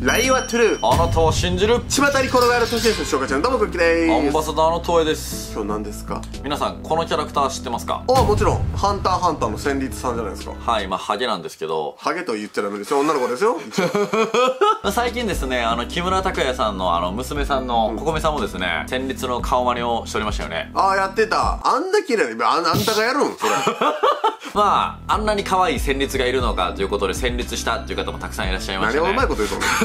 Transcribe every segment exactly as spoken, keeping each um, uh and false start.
ライワトゥルー、 あなたは信じる。 巷に転がる都市伝説紹介中のどうもクッキーでアンーす。 バサダーのトエです。 今日何ですか？ 皆さんこのキャラクター知ってますか？ ああ、もちろんハンターハンターの戦慄さんじゃないですか。 はいまあハゲなんですけど、 ハゲと言っちゃダメですよ、女の子ですよ。 最近ですね、あの木村拓哉さんのあの娘さんのここみさんもですね、戦慄の顔真似をしておりましたよね。 ああ、やってた。あんだけ綺麗な、あんあんたがやるんそれ。 まああんなに可愛い戦慄がいるのかということで戦慄したっていう方もたくさんいらっしゃいましたね。 何をうまいこと言うとんの。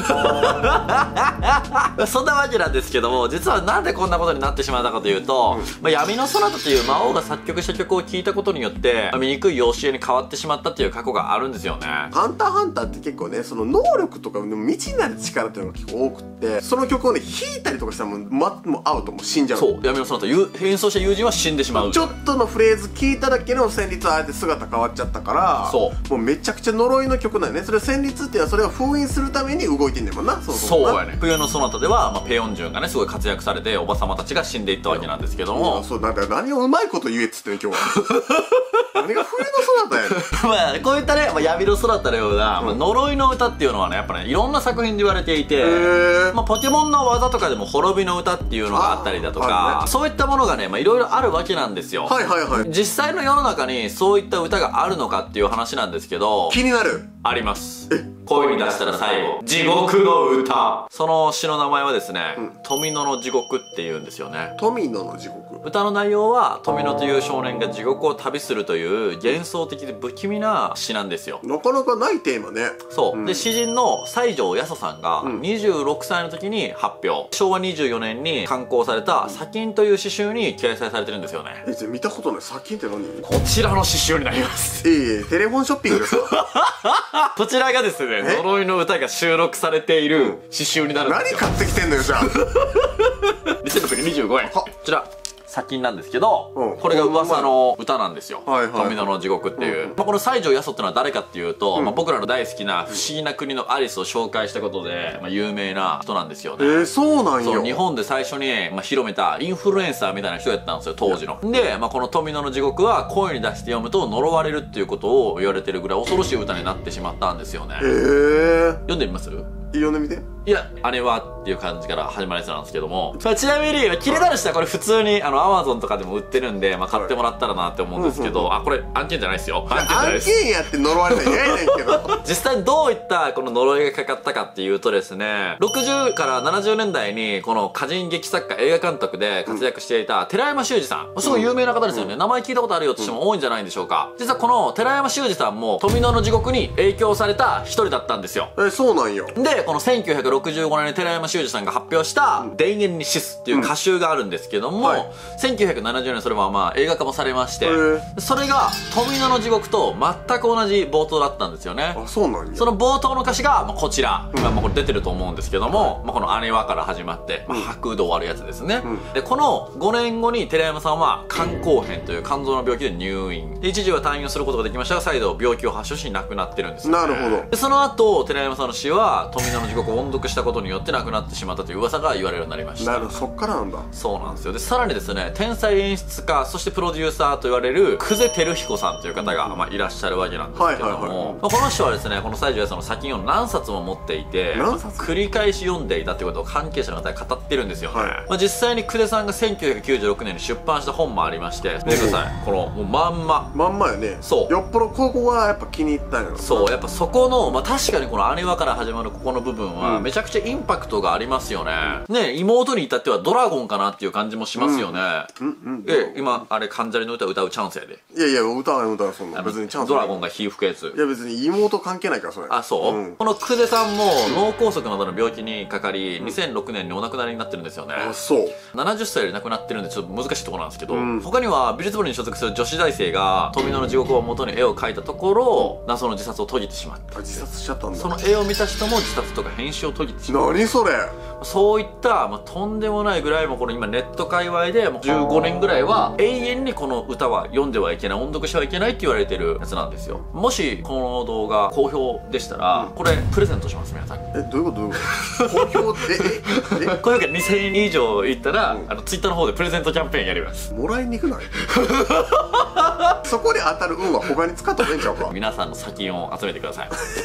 そんなわけなんですけども、実はなんでこんなことになってしまったかというと、うん、まあ、闇のそなたという魔王が作曲した曲を聴いたことによって、まあ、醜い養子へに変わってしまったっていう過去があるんですよね。 ハンターハンターって結構ね、その能力とかの未知なる力っていうのが結構多くって、その曲をね弾いたりとかしたらもう、ま、もうアウト、もう死んじゃう。 そう、闇のそなた演奏した友人は死んでしまう。 ちょっとのフレーズ聞いただけの旋律はあえて姿変わっちゃったから、そうもうめちゃくちゃ呪いの曲なんよね。それ旋律っていうのはそれを封印するために動いてんねんもんな。そうそうそうやね。冬のそなたでは、まあ、ペヨンジュンがねすごい活躍されておばさまたちが死んでいったわけなんですけども、 そうなんだよ。何をうまいこと言えっつってね今日は。何が冬のそなたやねん。 まあこういったね、まあ、闇のそなたのような、うん、まあ、呪いの歌っていうのはねやっぱねいろんな作品で言われていて、まあ、ポケモンの技とかでも滅びの歌っていうのがあったりだとか、ね、そういったものがねいろいろあるわけなんですよ。 はいはいはい。 実際の世の中にそういった歌があるのかっていう話なんですけど、 気になる。 あります。声に出したら最後地獄の歌。その詩の名前はですね、うん、富野の地獄っていうんですよね。 富野の地獄。 歌の内容は富野という少年が地獄を旅するという幻想的で不気味な詩なんですよ。 なかなかないテーマね。 そう、うん、で詩人の西条八十さんがにじゅうろくさいの時に発表、しょうわにじゅうよねんに刊行された「砂金」という詩集に掲載されてるんですよね。 え、見たことない。砂金って何？ こちらの詩集になります。 ええ、テレフォンショッピングですか？ こちらがですね、呪いの歌が収録されている詩集になるんですよ。 何買ってきてんのよじゃあ。 にせんろっぴゃくにじゅうごえん。こちら砂金なんですけど、うん、これが噂の歌なんですよ。富野の地獄っていう、うん、まあ、この西条八十ってのは誰かっていうと、うん、まあ、僕らの大好きな「不思議な国のアリス」を紹介したことで、まあ、有名な人なんですよね。 えー、そうなんよ。 そう、日本で最初に、まあ、広めたインフルエンサーみたいな人やったんですよ当時の。で、まあ、この富野の地獄は声に出して読むと呪われるっていうことを言われてるぐらい恐ろしい歌になってしまったんですよね。 えー、 読んでみます？ 読んでみて。 いや、あれはっていう感じから始まるやつなんですけども、まあ、ちなみに気になる人はこれ普通にあの アマゾン とかでも売ってるんで、まあ、買ってもらったらなって思うんですけど、はい、あ、これ案件じゃないですよ。案件じゃないです。 案件やって呪われたら嫌やねんけど。 実際どういったこの呪いがかかったかっていうとですね、ろくじゅうからななじゅうねんだいにこの歌人劇作家映画監督で活躍していた寺山修司さん、すごい有名な方ですよね、うん、名前聞いたことあるよって人も多いんじゃないんでしょうか。実はこの寺山修司さんも富野の地獄に影響された一人だったんですよ。 え、そうなんよ。 でこのせんきゅうひゃくろくじゅうごねんに寺山修司さんが発表した「田園に死す」っていう歌集があるんですけども、うん、はい、せんきゅうひゃくななじゅうねんそれはまあ映画化もされまして、それが富野の地獄と全く同じ冒頭だったんですよね。 あ、そうなんや。 その冒頭の歌詞がまあこちら、うん、今これ出てると思うんですけども、はい、まあこの「姉は」から始まって、まあ、白で終わるやつですね、うん、でこのごねんごに寺山さんは肝硬変という肝臓の病気で入院で、一時は退院をすることができましたが再度病気を発症し亡くなってるんですよ、ね、 なるほど。 でその後寺山さんの死は富野の地獄を音読したことによって亡くなってしまったという噂が言われるようになりました。 なるほど、そっからなんだ。 そうなんですよ。でさらにですね、天才演出家そしてプロデューサーと言われる久世照彦さんという方が、まあ、いらっしゃるわけなんですけども、この人はですねこの西条八十の砂金を何冊も持っていて、まあ、繰り返し読んでいたということを関係者の方が語ってるんですよね、はい、まあ、実際に久世さんがせんきゅうひゃくきゅうじゅうろくねんに出版した本もありまして、見てください、このもうまんままんまやね。 そうよっぽどここがやっぱ気に入ったんやろ。 そう、やっぱそこの、まあ、確かにこの姉はから始まるここの部分はめちゃくちゃインパクトがありますよね、うん、ね、妹に至ってはドラゴンかなっていう感じもしますよね。うんうんうん、え、今あれ関ジャニの歌歌うチャンスやで。 いやいや、歌わない歌わない、そんな別にチャンス。 ドラゴンが火吹くやつ。 いや別に妹関係ないからそれ。 あ、そう、うん、この久世さんも脳梗塞などの病気にかかり、うん、にせんろくねんにお亡くなりになってるんですよね。 あ、そう。 ななじゅっさいで亡くなってるんでちょっと難しいところなんですけど、うん、他には美術部に所属する女子大生が富野の地獄を元に絵を描いたところ、謎の自殺を遂げてしまった。 あ、自殺しちゃったんだ。 その絵を見た人も自殺とか編集を遂げてしまった。 何それ。 そういった、まあ、とんでもないぐらいもこの今ネット界隈でもうじゅうごねんぐらいは永遠にこの歌は読んではいけない、音読してはいけないって言われてるやつなんですよ。もしこの動画好評でしたら、これプレゼントします、皆さんに。 え、どういうことどういうこと好評で、 ええ高評価にせんえん以上いったら、うん、あのツイッターの方でプレゼントキャンペーンやります。 もらいにくないそこで当たる運は他に使った方がいいんちゃうか。 皆さんの砂金を集めてください。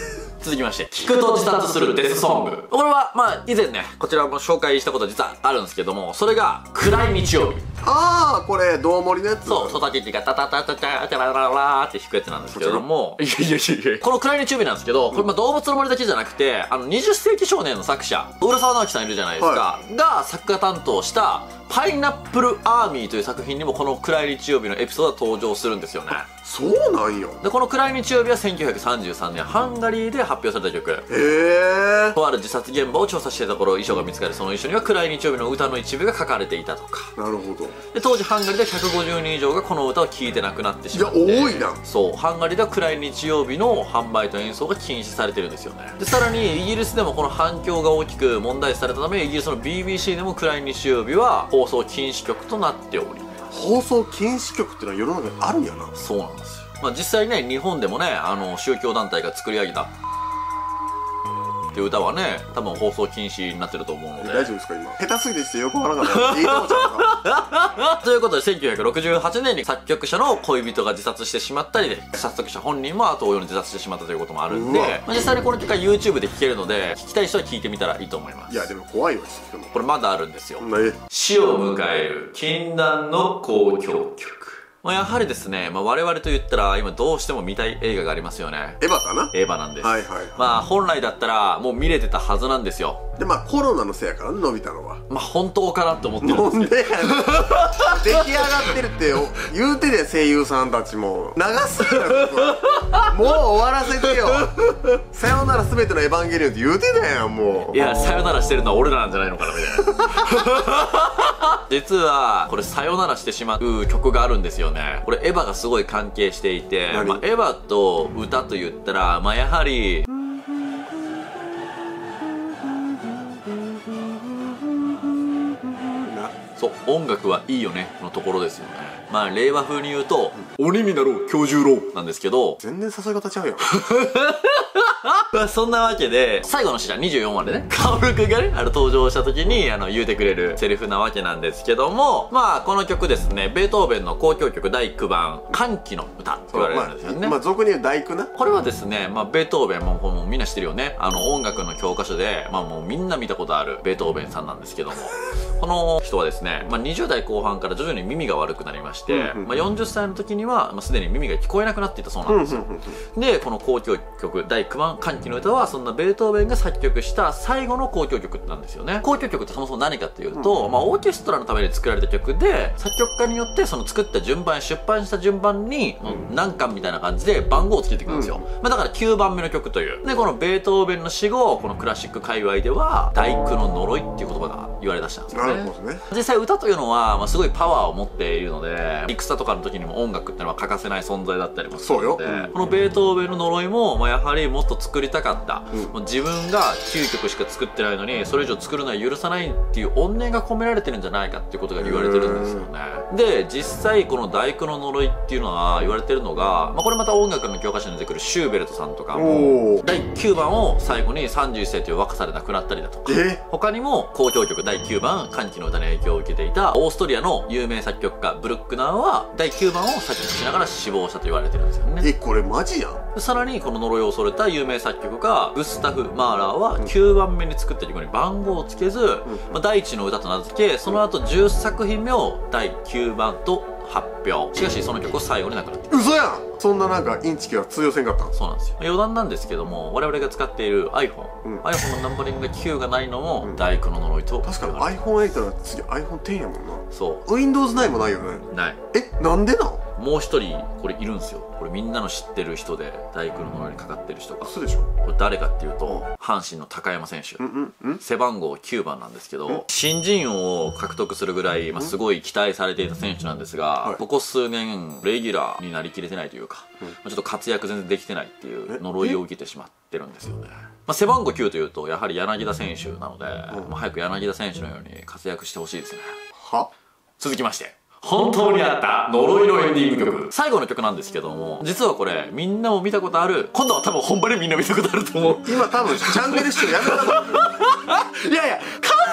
続きまして、聞くと自殺するデスソング。これはまあ以前ねこちらも紹介したこと実はあるんですけども、それが暗い日曜日。 ああ、これ胴盛りのやつ。 そう、ソタティティがタタタタタタラララって弾くやつなんですけども、いやいやいや、この暗い日曜日なんですけど、これまあ動物の森だけじゃなくて、あのにじゅっせいき少年の作者浦沢直樹さんいるじゃないですか、はい、が作画担当したパイナップルアーミーという作品にもこの暗い日曜日のエピソードが登場するんですよね。 そうなんよ。 でこの暗い日曜日はせんきゅうひゃくさんじゅうさんねんハンガリーで発表された曲。へえ。 とある自殺現場を調査していた頃、遺書が見つかり、その遺書には暗い日曜日の歌の一部が書かれていたとか。 なるほど。 で当時ハンガリーでひゃくごじゅうにん以上がこの歌を聴いて亡くなってしまって。 いや多いな。 そう、ハンガリーでは暗い日曜日の販売と演奏が禁止されてるんですよね。でさらにイギリスでもこの反響が大きく問題視されたため、イギリスの ビービーシー でも暗い日曜日は放送禁止曲となっており、 放送禁止曲っていうのは世の中にあるんやな。 そうなんですよ。まあ実際ね、日本でもね、あの宗教団体が作り上げたっていう歌はね、多分放送禁止になってると思うので。 大丈夫ですか今。下手すぎてしてよくわからなかった。いいとこちゃうか。 ということでせんきゅうひゃくろくじゅうはちねんに作曲者の恋人が自殺してしまったりで、作曲者本人も後を追うように自殺してしまったということもあるんで、まあ、実際にこの曲は YouTube で聴けるので、聴きたい人は聴いてみたらいいと思います。 いやでも怖いわ。 これまだあるんですよ。 ね、 死を迎える禁断の交響曲。まあやはりですね、まあ、我々と言ったら今どうしても見たい映画がありますよね。 エヴァかな。 エヴァなんです。 はいはい。 まあ本来だったらもう見れてたはずなんですよ。 でまあコロナのせいやからね、伸びたのは。 まあ本当かなって思ってるんですけど。 なんでやねん。出来上がってるって言うてで、声優さんたちも長すぎる。もう終わらせてよ。さよならすべてのエヴァンゲリオンって言うてたやんもう。 いや、さよならしてるのは俺らなんじゃないのかなみたいな。実はこれさよならしてしまう曲があるんですよね。これエヴァがすごい関係していて、まあ、エヴァと歌と言ったらまあやはりそう、音楽はいいよねのところですよね。まあ令和風に言うと、うん、鬼になろう今日十郎なんですけど、 全然誘い方ちゃうよ。 まあそんなわけで、最後のシーンにじゅうよんわでね、薫くんがね、あの登場した時にあの言うてくれるセリフなわけなんですけども、まあこの曲ですね、ベートーベンの交響曲だいきゅうばん歓喜の歌って言われるんですよね。 まあ、まあ、俗に言う第九な。 これはですね、まあベートーベンももうみんな知ってるよね。あの音楽の教科書で、まあもうみんな見たことあるベートーベンさんなんですけども、この人はですね、まあにじゅうだいこう半から徐々に耳が悪くなりまして、まあよんじゅっさいの時には、まあ、すでに耳が聞こえなくなっていたそうなんですよ。で、この交響曲だいきゅうばん歓喜の歌はそんなベートーベンが作曲した最後の交響曲なんですよね。交響曲ってそもそも何かっていうと、うん、まあオーケストラのために作られた曲で、作曲家によってその作った順番、出版した順番に、うん、何巻みたいな感じで番号をつけていくんですよ。うん、まあだからきゅうばんめの曲という。で、このベートーベンの死後、このクラシック界隈では第九の呪いっていう言葉が言われ出したんですよね。なるほどね。実際歌というのは、まあ、すごいパワーを持っているので、戦とかの時にも音楽っていうのは欠かせない存在だったりもするので、うん、このベートーベンの呪いも、まあ、やはりもっと作りたかった、うん、自分がきゅうきょくしか作ってないのにそれ以上作るのは許さないっていう怨念が込められてるんじゃないかっていうことが言われてるんですよね。で、実際この第九の呪いっていうのは言われてるのが、まあ、これまた音楽の教科書に出てくるシューベルトさんとかもだいきゅうばんを最後にさんじゅういっさいという若さで亡くなったりだとか、他にも交響曲だいきゅうばん歓喜の歌に影響を受けていたオーストリアの有名作曲家ブルックナーはだいきゅうばんを作曲しながら死亡したと言われてるんですよね。 え、これマジやん。 さらにこの呪いを恐れた有名作曲家グスタフ・マーラーはきゅうばんめに作った曲に番号をつけず、うんまあ、第一の歌と名付け、その後じゅっさくひんめをだいきゅうばんと発表。しかしその曲を最後に亡くなっている。 嘘やん。そんななんかインチキは通用せんかったん。 そうなんですよ。余談なんですけども、我々が使っている iPhone、うん、iPhone のナンバリングがきゅうがないのも第九の呪いと。 確かに アイフォンエイト の次 アイフォンテン やもんな。 そう。 ウィンドウズナイン もないよね。 ない。 え、なんでなん。 もう一人これいるんですよ。これみんなの知ってる人で第九の呪いにかかってる人が。 そうでしょ。 これ誰かっていうと、阪神の高山選手、うんうん、背番号きゅうばんなんですけど、新人王を獲得するぐらい、まあ、すごい期待されていた選手なんですが、はい、ここ数年レギュラーになりきれてないというか、うん、ちょっと活躍全然できてないっていう呪いを受けてしまってるんですよね。まあ、背番号きゅうというとやはり柳田選手なので、うん、まあ早く柳田選手のように活躍してほしいですね。 は続きまして、本当にあった呪いのエンディング曲、最後の曲なんですけども、実はこれみんなも見たことある、今度は多分本場でみんな見たことあると思う。 今多分チャンネル視聴やめたの。 いやいや、関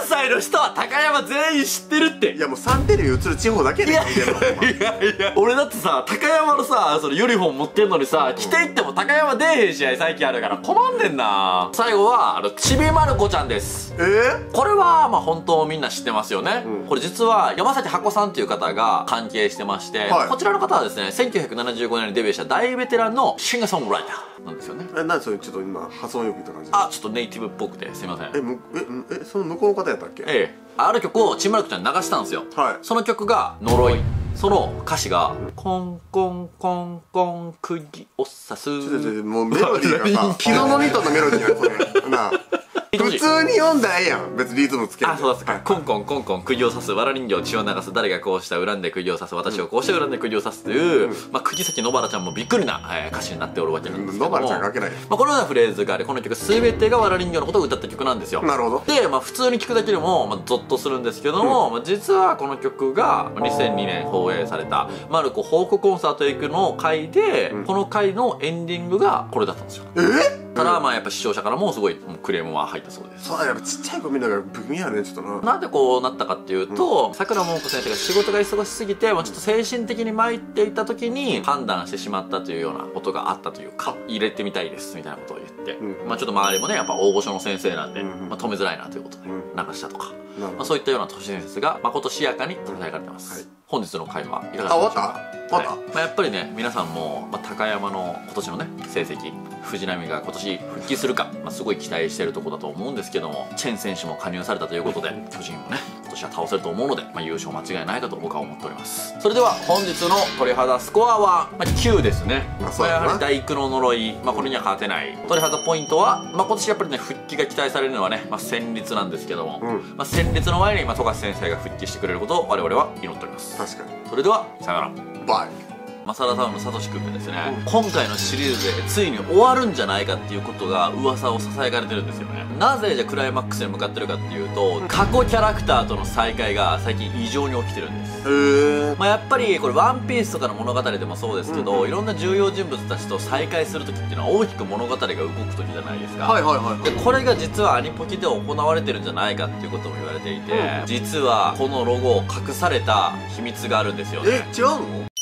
西の人は高山全員知ってるって。 いやもうサンテレビ映る地方だけで聞いてるの。 いやいや俺だってさ高山のさそのユニフォーム持ってんのにさ着ていっても高山出えへん試合最近あるから困んねんな。最後はあのちびまる子ちゃんです。 えー、 これはまあ本当みんな知ってますよね、うん、これ実は山崎箱さんっていう方が関係してまして、はい、こちらの方はですねせんきゅうひゃくななじゅうごねんにデビューした大ベテランのシンガーソングライターなんですよね。 え、なんでそれちょっと今発音よく言った感じ。 あ、ちょっとネイティブっぽくてすいません。 え、むええその向こうの方やったっけ。ええ、ある曲をちんまる子ちゃんに流したんですよ、はい、その曲が呪い。その歌詞が「コンコンコンコン釘を刺す」 もうメロディーがさキノノニトのメロディーやそれなあ普通に読んだらええやん別にリズムつける。 あ、そうですか。コンコンコンコン釘を刺すわら人形血を流す誰がこうした恨んで釘を刺す私をこうして恨んで釘を刺すという、まあ釘崎野原ちゃんもびっくりな歌詞になっておるわけなんですけども、 野原ちゃん書けない。 まあこのようなフレーズがありこの曲全てがわら人形のことを歌った曲なんですよ。 なるほど。 でまあ普通に聴くだけでもまあゾッとするんですけども、まあ実はこの曲がにせんにねん放映されたマルコホークコンサートへ行くの回でこの回のエンディングがこれだったんですよ。 えただまあやっぱ視聴者からもすごいクレームは入ったそうです。 そうやっぱちっちゃい子見ながら不気味やねちょっとな。 なんでこうなったかっていうとさくらももこ先生が仕事が忙しすぎて、まあ、ちょっと精神的に参っていた時に判断してしまったというようなことがあったというか入れてみたいですみたいなことを言って、うん、まあちょっと周りもねやっぱ大御所の先生なんで、うん、まあ止めづらいなということで流したとか、うん、まあそういったような都市伝説がまことしやかに伝えられてます、はい。本日の回はいかがでしょうか。 あ、終わった終わった、 はい。まあ、やっぱりね皆さんも、まあ、高山の今年のね成績藤波が今年復帰するか、まあ、すごい期待しているところだと思うんですけどもチェン選手も加入されたということで巨人もね今年は倒せると思うので、まあ、優勝間違いないかと僕は思っております。それでは本日の鳥肌スコアは、まあ、きゅうですね。まあ、やはり大工の呪い、まあ、これには勝てない鳥肌ポイントは、まあ、今年やっぱりね復帰が期待されるのはね、まあ、戦慄なんですけども、うん、まあ、戦慄の前に、まあ、富樫先生が復帰してくれることを我々は祈っております。 確かに。 それではさよなら。 バイ。 マサラタウンのサトシ君がですね、うん、今回のシリーズでついに終わるんじゃないかっていうことが噂をささやかれてるんですよね。なぜじゃクライマックスに向かってるかっていうと、うん、過去キャラクターとの再会が最近異常に起きてるんです。へえ。まあやっぱりこれワンピースとかの物語でもそうですけど、うん、いろんな重要人物たちと再会する時っていうのは大きく物語が動く時じゃないですか。はいはいはい、はい、でこれが実はアニポキで行われてるんじゃないかっていうことも言われていて、うん、実はこのロゴ隠された秘密があるんですよね。え、違うの？